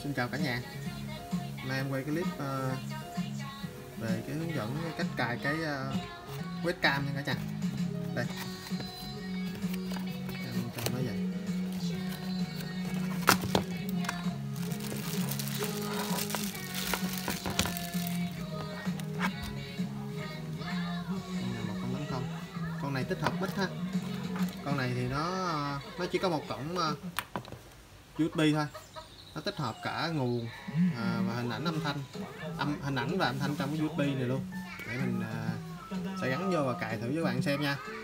Xin chào cả nhà. Hôm nay em quay cái clip về cái hướng dẫn cách cài cái webcam nha cả nhà. Đây, em cho nó vậy. Một con bánh không. Con này tích hợp mic ha. Con này thì nó chỉ có một cổng USB thôi. Nó tích hợp cả nguồn và hình ảnh âm thanh, hình ảnh và âm thanh trong cái USB này luôn, để mình sẽ gắn vô và cài thử với các bạn xem nha.